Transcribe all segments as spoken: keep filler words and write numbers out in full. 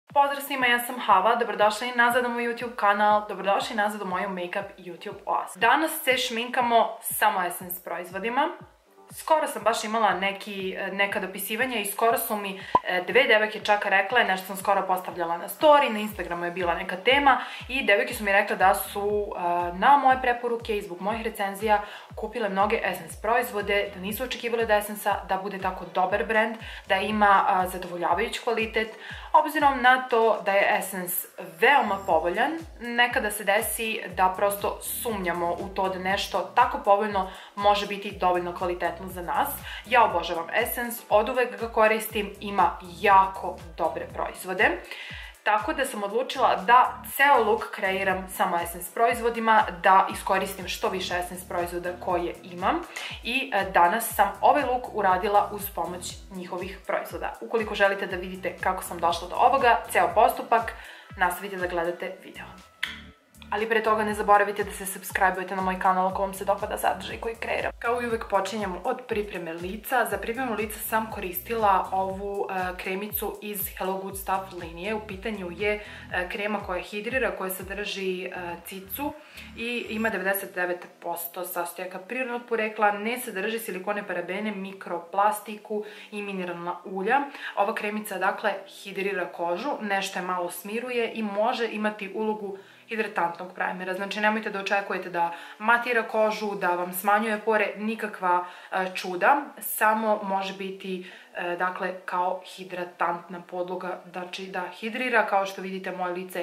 Pozdrav svima, ja sam Hava, dobrodošli nazad na moj YouTube kanal, dobrodošli nazad u moju make-up YouTube oazu. Danas se šminkamo samo Essence proizvodima. Skoro sam baš imala neki, neka dopisivanja i skoro su mi dve devojke čak rekle, nešto sam skoro postavljala na story, na Instagramu je bila neka tema i devojke su mi rekle da su na moje preporuke i zbog mojih recenzija kupile mnoge Essence proizvode, da nisu očekivale od Essence-a da bude tako dobar brand, da ima zadovoljavajući kvalitet. Obzirom na to da je Essence veoma povoljan, nekada se desi da prosto sumnjamo u to da nešto tako povoljno može biti dovoljno kvalitetno za nas. Ja obožavam Essence, oduvek ga koristim, ima jako dobre proizvode. Tako da sam odlučila da ceo look kreiram samo Essence proizvodima, da iskoristim što više Essence proizvoda koje imam i danas sam ovaj look uradila uz pomoć njihovih proizvoda. Ukoliko želite da vidite kako sam došla do ovoga, ceo postupak, nastavite da gledate video. Ali pre toga ne zaboravite da se subscribe-ujete na moj kanal ako vam se dopada sadržaj koji kreiram. Kao i uvek počinjemo od pripreme lica. Za pripremu lica sam koristila ovu kremicu iz Hello Good Stuff linije. U pitanju je krema koja hidrira, koja sadrži cicu i ima devedeset devet posto sastojaka prirodnog porekla, ne sadrži silikone, parabene, mikroplastiku i mineralna ulja. Ova kremica dakle hidrira kožu, nešto je malo smiruje i može imati ulogu hidratantnog primera. Znači nemojte da očekujete da matira kožu, da vam smanjuje pore, nikakva čuda, samo može biti dakle kao hidratantna podloga, znači da hidrira, kao što vidite moje lice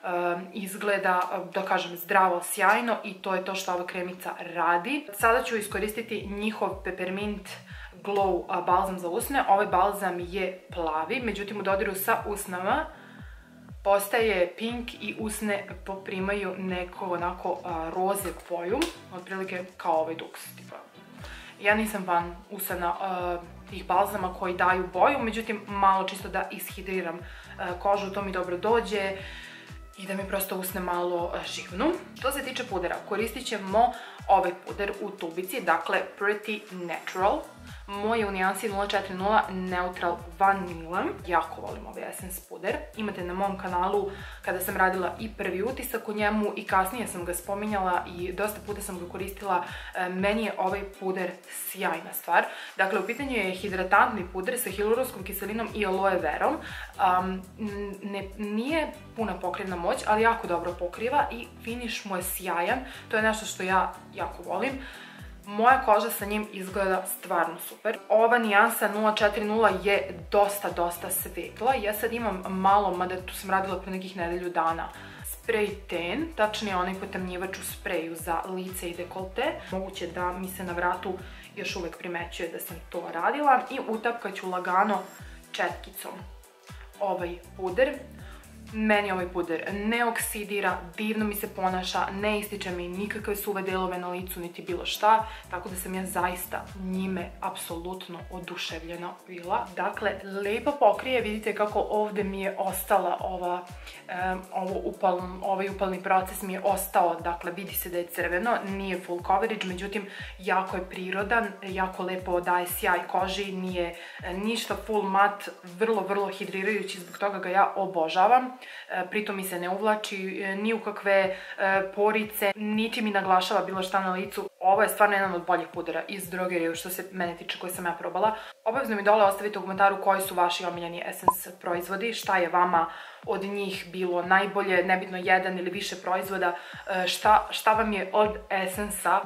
izgleda, da kažem, zdravo, sjajno i to je to što ova kremica radi. Sada ću iskoristiti njihov Peppermint Glow balzam za usne. Ovaj balzam je plavi, međutim u dodiru sa usnama postaje pink i usne poprimaju neko onako roze boju, otprilike kao ovaj duks. Ja nisam fan usana tih balzama koji daju boju, međutim malo čisto da ishidriram kožu, to mi dobro dođe i da mi prosto usne malo živnu. Što se tiče pudera, koristit ćemo ovaj puder u tubici, dakle Pretty Natural. Moj je u nijansi nula četiri nula Neutral Vanilla. Jako volim ovaj Essence puder. Imate na mom kanalu kada sam radila i prvi utisak o njemu i kasnije sam ga spominjala i dosta puta sam ga koristila. Meni je ovaj puder sjajna stvar. Dakle, u pitanju je hidratantni puder sa hialuronskom kiselinom i aloe verom. Um, ne, nije puna pokrivna moć, ali jako dobro pokriva i finiš mu je sjajan. To je nešto što ja jako volim. Moja koža sa njim izgleda stvarno super. Ova nijansa nula četiri nula je dosta, dosta svetla. Ja sad imam malo, mada tu sam radila pre nekih nedelju dana, spray ten, tačnije onaj potamnjivač u spreju za lice i dekolte. Moguće da mi se na vratu još uvek primećuje da sam to radila. I utapkat ću lagano četkicom ovaj puder. Meni ovaj puder ne oksidira, divno mi se ponaša, ne ističe mi nikakve suve delove na licu niti bilo šta, tako da sam ja zaista njime apsolutno oduševljena bila. Dakle, lepo pokrije, vidite kako ovde mi je ostala ova, um, ovo upal, ovaj upalni proces mi je ostao, dakle vidi se da je crveno, nije full coverage, međutim jako je prirodan, jako lepo daje sjaj koži, nije ništa full mat, vrlo, vrlo hidrirajući, zbog toga ga ja obožavam. Pritom mi se ne uvlači ni u kakve porice, niti mi naglašava bilo šta na licu. Ovo je stvarno jedan od boljih pudera iz drogerije što se mene tiče koje sam ja probala. Obavezno mi dole ostavite u komentaru koji su vaši omiljeni Essence proizvodi, šta je vama od njih bilo najbolje, nebitno jedan ili više proizvoda, šta, šta vam je od Essence-a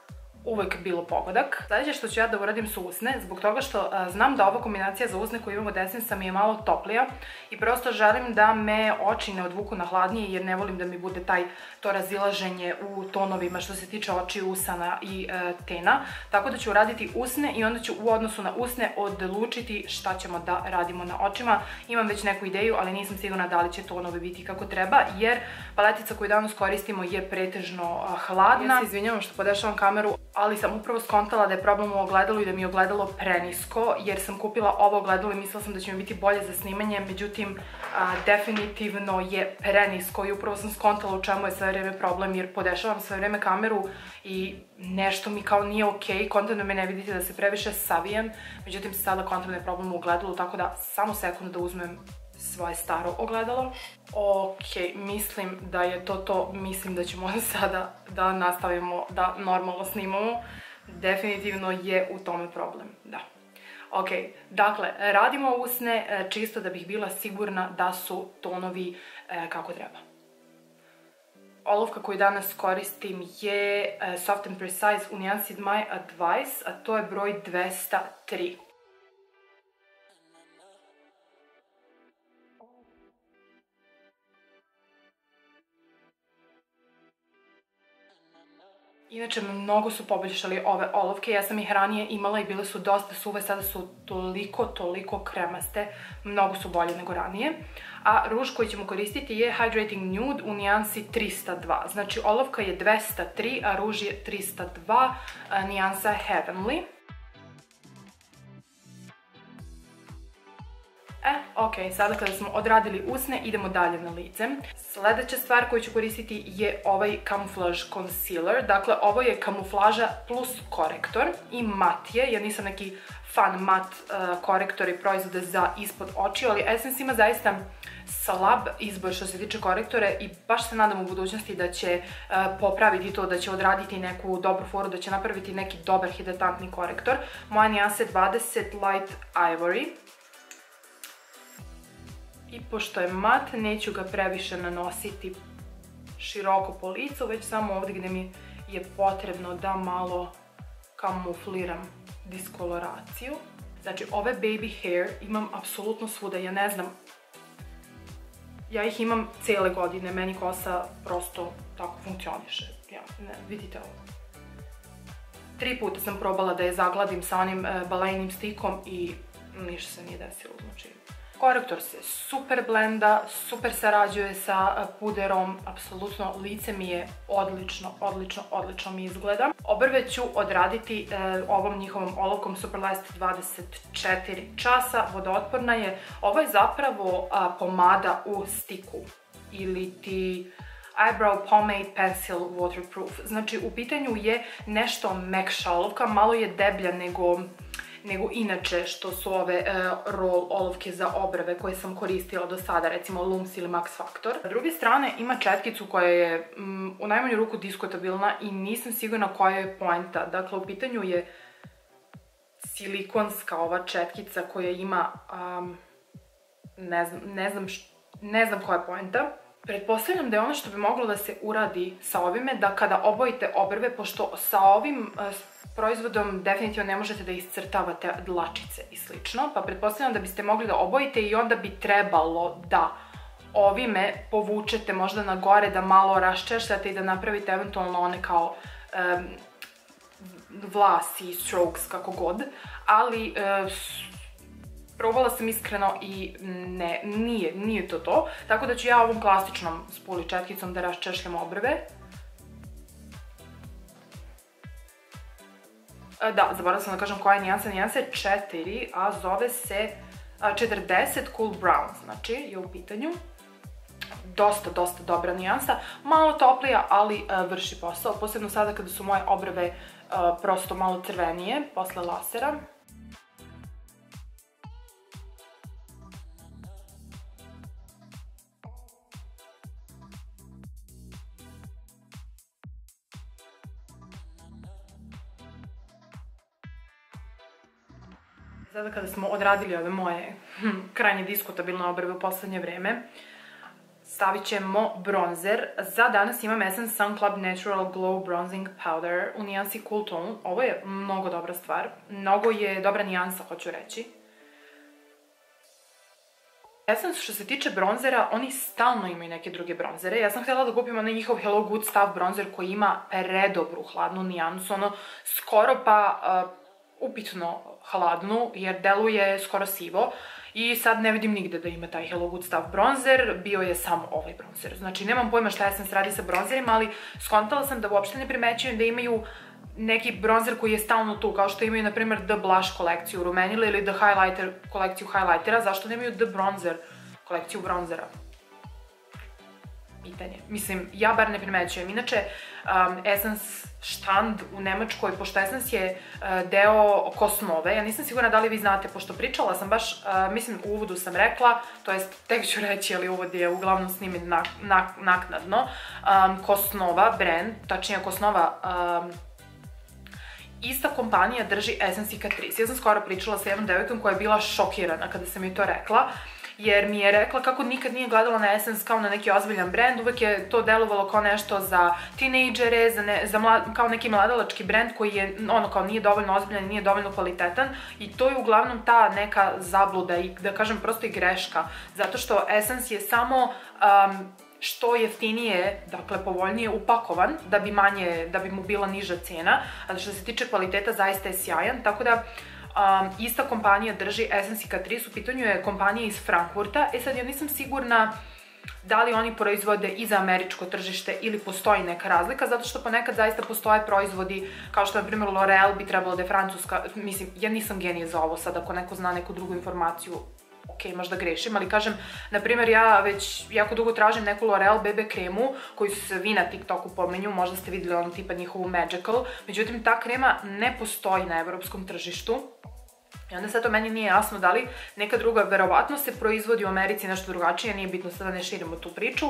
uvek bilo pogodak. Sljedeće što ću ja da uradim su usne, zbog toga što a, znam da ova kombinacija za usne koju imam od Essence-a mi je malo toplija i prosto želim da me oči ne odvuku na hladnije jer ne volim da mi bude taj, to razilaženje u tonovima što se tiče oči, usana i e, tena. Tako da ću uraditi usne i onda ću u odnosu na usne odlučiti šta ćemo da radimo na očima. Imam već neku ideju, ali nisam sigurna da li će tonovi biti kako treba jer paletica koju danas koristimo je pretežno a, hladna. Ja se izvinjavam što podešavam kameru, ali sam upravo skontala da je problem u ogledalu i da mi je ogledalo prenisko, jer sam kupila ovo ogledalo i mislila sam da će mi biti bolje za snimanje, međutim, a, definitivno je prenisko i upravo sam skontala u čemu je sve vreme problem, jer podešavam sve vreme kameru i nešto mi kao nije okej, kontam da me ne vidite da se previše savijem, međutim sada kontam da je problem u ogledalu, tako da samo sekund da uzmem svoje staro ogledalo. Ok, mislim da je to to, mislim da ćemo sada da nastavimo da normalno snimamo. Definitivno je u tome problem, da. Ok, dakle, radimo usne čisto da bih bila sigurna da su tonovi kako treba. Olovka koju danas koristim je Soft and Precise u nijansi My Advice, a to je broj dvesta tri. Inače, mnogo su poboljšali ove olovke, ja sam ih ranije imala i bile su dosta suve, sada su toliko, toliko kremaste, mnogo su bolje nego ranije. A ruž koji ćemo koristiti je Hydrating Nude u nijansi trista dva, znači olovka je dvesta tri, a ruž je trista dva, nijansa Heavenly. E, ok, sada kada smo odradili usne, idemo dalje na lice. Sljedeća stvar koju ću koristiti je ovaj Camouflage Concealer. Dakle, ovo je kamuflaža plus korektor i mat je. Ja nisam neki fan mat korektora i proizvode za ispod oči, ali Essence ima zaista slab izbor što se tiče korektore i baš se nadam u budućnosti da će popraviti to, da će odraditi neku dobru foru, da će napraviti neki dobar hidratantni korektor. Moja nijansa je dvadeset Light Ivory. I pošto je mat, neću ga previše nanositi široko po licu, već samo ovdje gdje mi je potrebno da malo kamufliram diskoloraciju. Znači, ove baby hair imam apsolutno svuda, ja ne znam, ja ih imam cijele godine, meni kosa prosto tako funkcioniše. Ja, ne, vidite ovo. Tri puta sam probala da je zagladim sa onim balejnim stikom i ništa se nije desilo, znači. Korektor se super blenda, super sarađuje sa puderom, apsolutno lice mi je odlično, odlično, odlično mi izgleda. Obrve ću odraditi e, ovom njihovom olovkom Superlast dvadeset četiri časa, vodootporna je. Ovo je zapravo a, pomada u stiku ili ti Eyebrow Pomade Pencil Waterproof. Znači, u pitanju je nešto mekša olovka, malo je deblja nego... nego inače što su ove uh, roll olovke za obrve koje sam koristila do sada, recimo Lums ili Max Factor. S druge strane ima četkicu koja je um, u najmanju ruku diskutabilna i nisam sigurna koja je poenta. Dakle, u pitanju je silikonska ova četkica koja ima, um, ne znam, ne znam, š, ne znam koja je poenta. Pretpostavljam da je ono što bi moglo da se uradi sa ovime, da kada obojite obrve, pošto sa ovim uh, proizvodom definitivno ne možete da iscrtavate dlačice i slično, pa pretpostavljam da biste mogli da obojite i onda bi trebalo da ovime povučete možda na gore, da malo raščešljate i da napravite eventualno one kao um, vlasi, strokes, kako god, ali uh, probala sam iskreno i ne, nije, nije to to, tako da ću ja ovom klasičnom spuli četkicom da raščešljam obrve. Da, zaboravila sam da kažem koja je nijansa, nijansa je četiri, a zove se četrdeset Cool Brown, znači je u pitanju. Dosta, dosta dobra nijansa, malo toplija, ali uh, vrši posao, posebno sada kada su moje obrve uh, prosto malo crvenije posle lasera. Sada kada smo odradili ove moje hm, krajnje diskutabilne obrve u poslednje vreme, stavit ćemo bronzer. Za danas imam Essence Sun Club Natural Glow Bronzing Powder u nijansi Cool Tone. Ovo je mnogo dobra stvar. Mnogo je dobra nijansa, hoću reći. Essence, što se tiče bronzera, oni stalno imaju neke druge bronzere. Ja sam htjela da kupim onaj njihov Hello Good Stuff bronzer koji ima predobru hladnu nijansu, ono skoro pa uh, upitno hladnu, jer deluje skoro sivo. I sad ne vidim nigde da ima taj Hello Good Stuff bronzer, bio je samo ovaj bronzer. Znači, nemam pojma šta Essence radi sa bronzerima, ali skontala sam da uopšte ne primećujem da imaju neki bronzer koji je stalno tu, kao što imaju, na primjer, The Blush kolekciju rumenila ili The Highlighter kolekciju highlightera. Zašto nemaju The Bronzer kolekciju bronzera? pitanje. Mislim, ja bar ne primećujem. Inače, um, Essence štand u Nemačkoj, pošto Essence je uh, deo Cosnove, ja nisam sigurna da li vi znate, pošto pričala sam baš, uh, mislim u uvodu sam rekla, to jest tek ću reći, ali uvod je uglavnom snimljen nak, nak, naknadno, um, Cosnova brand, tačnije Cosnova um, ista kompanija drži Essence i Catrice. Ja sam skoro pričala sa jednom devojkom koja je bila šokirana kada sam joj to rekla, jer mi je rekla kako nikad nije gledala na Essence kao na neki ozbiljan brand, uvek je to delovalo kao nešto za tinejdžere, za, ne, za mlad, kao neki mladalački brand koji je, ono, kao nije dovoljno ozbiljan, nije dovoljno kvalitetan i to je uglavnom ta neka zabluda i, da kažem, prosto i greška, zato što Essence je samo um, što jeftinije, dakle povoljnije upakovan, da bi manje, da bi mu bila niža cena, ali što se tiče kvaliteta zaista je sjajan, tako da Um, ista kompanija drži Essence i Catrice, u pitanju je kompanija iz Frankfurta. E sad, ja nisam sigurna da li oni proizvode i za američko tržište ili postoji neka razlika, zato što ponekad zaista postoje proizvodi, kao što na primjer L'Oreal bi trebalo da je francuska, mislim, ja nisam genije za ovo sad, ako neko zna neku drugu informaciju, ok, možda grešim, ali kažem, na primjer, ja već jako dugo tražim neku L'Oreal B B kremu, koju su se vi na TikToku pominju, možda ste videli ono tipa njihovu Magical, međutim, ta krema ne postoji na evropskom tržištu. I onda sad to meni nije jasno da li neka druga, verovatno se proizvodi u Americi nešto drugačije, nije bitno sada da ne širimo tu priču.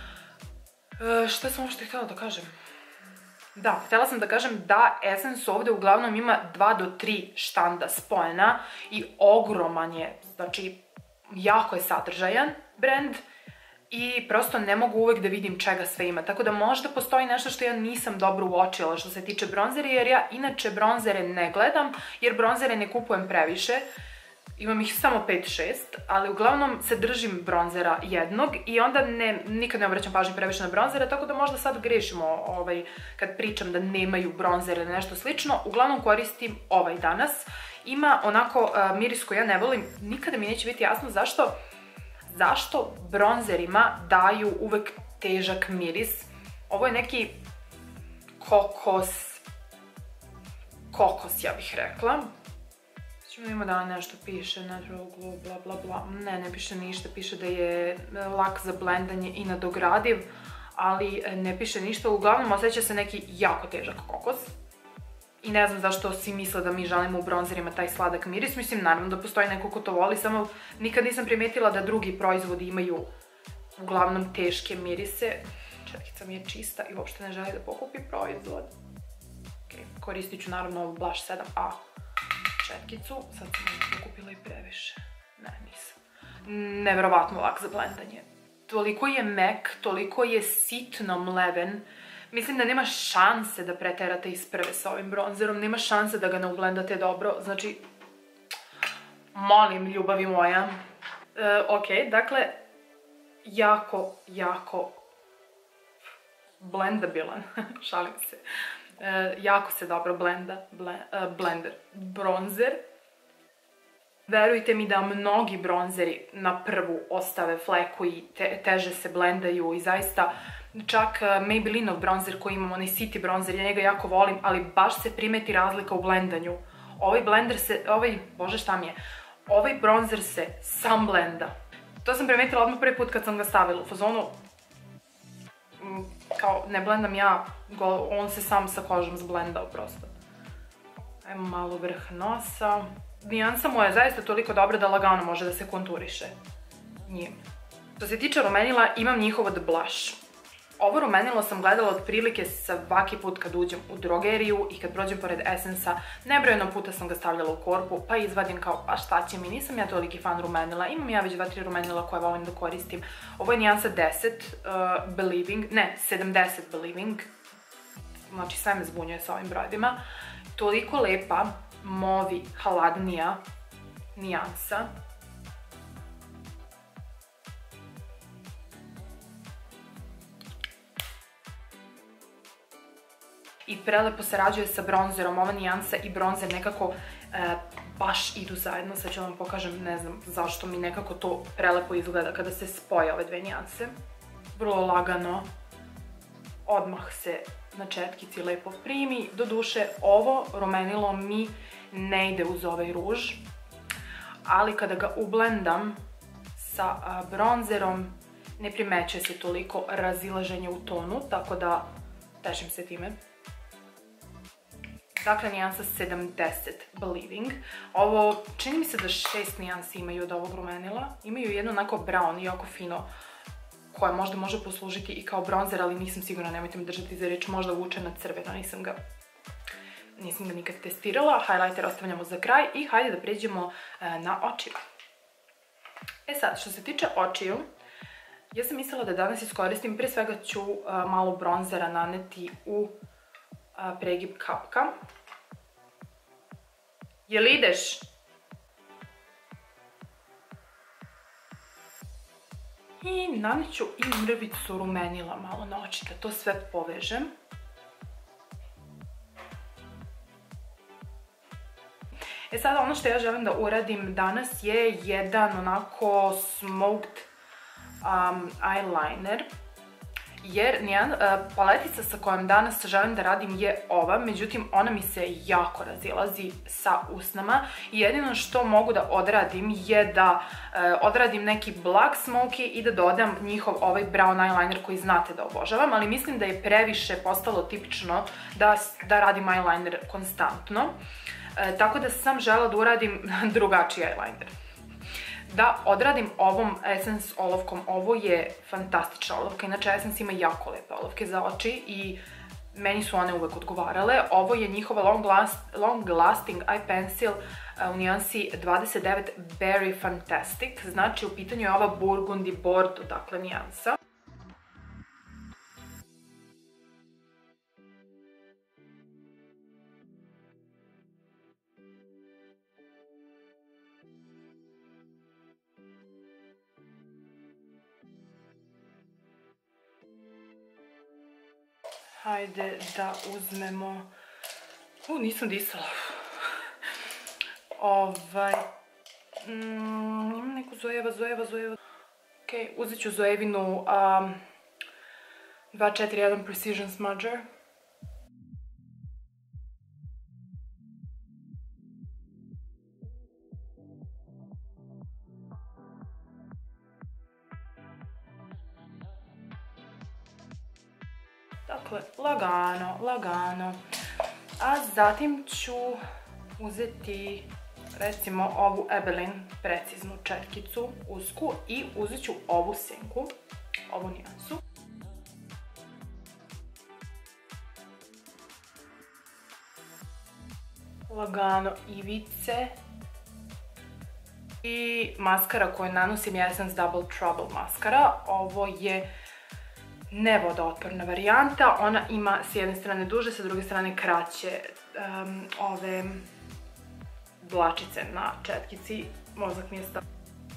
E, šta sam uopšte htjela da kažem? Da, htjela sam da kažem da Essence ovde uglavnom ima dva do tri štanda spojena i ogroman je, znači jako je sadržajan brand i prosto ne mogu uvek da vidim čega sve ima, tako da možda postoji nešto što ja nisam dobro uočila što se tiče bronzera, jer ja inače bronzere ne gledam, jer bronzere ne kupujem previše, imam ih samo pet šest, ali uglavnom se držim bronzera jednog i onda ne, nikad ne obraćam pažnju previše na bronzere, tako da možda sad grešimo ovaj, kad pričam da nemaju bronzere ili nešto slično, uglavnom koristim ovaj danas. Ima onako uh, miris koji ja ne volim, nikada mi neće biti jasno zašto Zašto bronzerima daju uvek težak miris. Ovo je neki kokos, kokos ja bih rekla. Ćemo ima da nešto piše, natural glow, bla bla bla. Ne, ne piše ništa, piše da je lak za blendanje i nadogradiv, ali ne piše ništa. Uglavnom osjeća se neki jako težak kokos. I ne znam zašto svi misle da mi želimo u bronzerima taj sladak miris. Mislim, naravno da postoji neko ko to voli, samo nikad nisam primetila da drugi proizvodi imaju uglavnom teške mirise. Četkica mi je čista i uopšte ne želi da pokupi proizvod. Ok, koristit ću naravno ovu Blush sedam A četkicu. Sad sam možda pokupila i previše. Ne, nisam. Neverovatno lak za blendanje. Toliko je mek, toliko je sitno mleven. Mislim da nema šanse da preterate iz prve sa ovim bronzerom, nema šanse da ga ne ublendate dobro, znači, molim, ljubavi moja. E, ok, dakle, jako, jako blendabilan, šalim se, e, jako se dobro blenda, ble, e, blender, bronzer. Verujte mi da mnogi bronzeri na prvu ostave fleku i te, teže se blendaju i zaista čak Maybellineov bronzer koji imam, onaj City bronzer, ja njega jako volim, ali baš se primeti razlika u blendanju. Ovaj blender se, ovaj, bože šta mi je, ovaj bronzer se sam blenda. To sam primetila odmah prvi put kad sam ga stavila u fazonu, kao ne blendam ja, on se sam sa kožom zblendao prosto. Ajmo malo vrh nosa. Nijansa mu je zaista toliko dobra da lagano može da se konturiše. Njim. Što se tiče rumenila, imam njihov od Blush. Ovo rumenilo sam gledala otprilike svaki put kad uđem u drogeriju i kad prođem pored Essence-a. Nebrojeno puta sam ga stavljala u korpu, pa izvadim kao, pa šta će mi, nisam ja toliki fan rumenila. Imam ja već dva tri rumenila koje volim da koristim. Ovo je nijansa deset, uh, Believing, ne, sedamdeset Believing. Znači sve me zbunjuje sa ovim brojevima. Toliko lepa, movi, hladnija nijansa. I prelepo sarađuje sa bronzerom, ova nijansa i bronzer nekako e, baš idu zajedno, sad ću vam pokažem, ne znam zašto mi nekako to prelepo izgleda kada se spoje ove dve nijanse. Vrlo lagano, odmah se na četkici lepo primi, doduše ovo rumenilo mi ne ide uz ovaj ruž, ali kada ga ublendam sa a, bronzerom, ne primećuje se toliko razilaženje u tonu, tako da tešim se time. Dakle, nijansa sedamdeset, Believing. Ovo, čini mi se da šest nijansi imaju od ovog rumenila. Imaju jedno onako brown, jako fino, koje možda može poslužiti i kao bronzer, ali nisam sigurna, nemojte me držati za reč, možda vuče na crveno, nisam ga, nisam ga nikad testirala. Highlighter ostavljamo za kraj i hajde da pređemo na očiju. E sad, što se tiče očiju, ja sam mislila da danas iskoristim, prije svega ću malo bronzera naneti u pregib kapka. Jel ideš? I naneću i mrvicu rumenila malo na oči, da to sve povežem. E sada ono što ja želim da uradim danas je jedan onako smoked um, eyeliner. Jer paletica sa kojom danas želim da radim je ova, međutim ona mi se jako razilazi sa usnama i jedino što mogu da odradim je da odradim neki black smoky i da dodam njihov ovaj brown eyeliner koji znate da obožavam, ali mislim da je previše postalo tipično da radim eyeliner konstantno, tako da sam želela da uradim drugačiji eyeliner. Da odradim ovom Essence olovkom. Ovo je fantastična olovka, inače Essence ima jako lepe olovke za oči i meni su one uvek odgovarale. Ovo je njihova Long Lasting Eye Pencil u nijansi dvadeset devet Berry Fantastic, znači u pitanju je ova Burgundy Bordeaux, dakle nijansa. Hajde da uzmemo... U, nisam disala. Ovaj... Imam neku Zoeva, Zoeva, Zoeva. Ok, uzet ću Zoevinu dva četiri jedan Precision Smudger. Dakle, lagano, lagano. A zatim ću uzeti, recimo, ovu Ebelin preciznu četkicu, usku, i uzet ću ovu senku, ovu nijansu. Lagano ivice. I maskara koju nanosim je Essence Double Trouble maskara. Ovo je nevodootporna varijanta, ona ima s jedne strane duže, sa druge strane kraće ove dlačice na četkici, mozak mi je stao.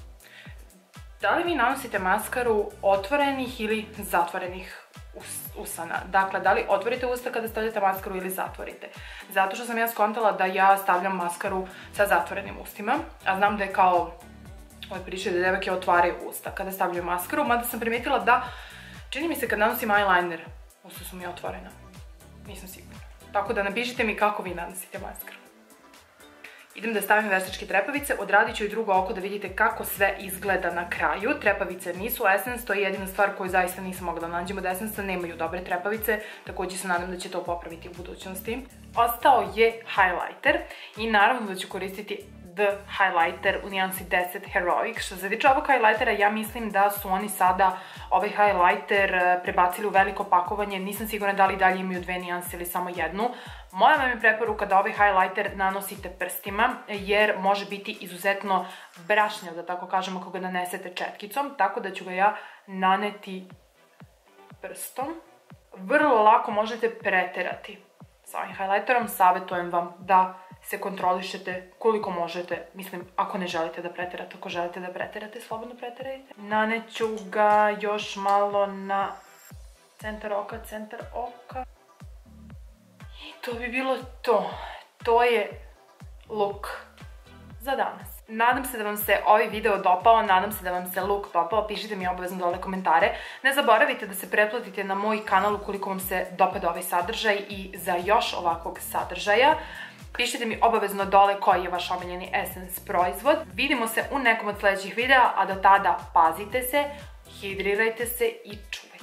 Da li vi nanosite maskaru otvorenih ili zatvorenih usana? Dakle, da li otvorite usta kada stavljate maskaru ili zatvorite? Zato što sam ja skontala da ja stavljam maskaru sa zatvorenim ustima, a znam da je kao ove priče da devojke otvaraju usta kada stavljaju maskaru, mada sam primetila da čini mi se kad nanosim eyeliner, usta su mi otvorena. Nisam sigurna. Tako da napišite mi kako vi nanosite maskaru. Idem da stavim veštačke trepavice, odradit ću i drugo oko da vidite kako sve izgleda na kraju. Trepavice nisu Essence, to je jedina stvar koju zaista nisam mogla da nađem od Essence, nemaju dobre trepavice, također se nadam da će to popraviti u budućnosti. Ostao je highlighter i naravno da ću koristiti The Highlighter u nijansi deset Heroic. Što se tiče ovog highlightera, ja mislim da su oni sada ovaj highlighter prebacili u veliko pakovanje. Nisam sigurna da li dalje imaju dve nijanse ili samo jednu. Moja vam je preporuka da ovaj highlighter nanosite prstima, jer može biti izuzetno brašnjav, da tako kažem, ako ga nanesete četkicom, tako da ću ga ja naneti prstom. Vrlo lako možete preterati sa ovim highlighterom, savjetujem vam da se kontrolišete koliko možete, mislim, ako ne želite da preterate, ako želite da preterate, slobodno preterajte. Naneću ga još malo na centar oka, centar oka. I to bi bilo to. To je look za danas. Nadam se da vam se ovaj video dopao, nadam se da vam se look dopao, pišite mi obavezno dole komentare. Ne zaboravite da se pretplatite na moj kanal ukoliko vam se dopada ovaj sadržaj i za još ovakvog sadržaja. Pišite mi obavezno dole koji je vaš omiljeni Essence proizvod. Vidimo se u nekom od sljedećih videa, a do tada pazite se, hidrirajte se i čuvajte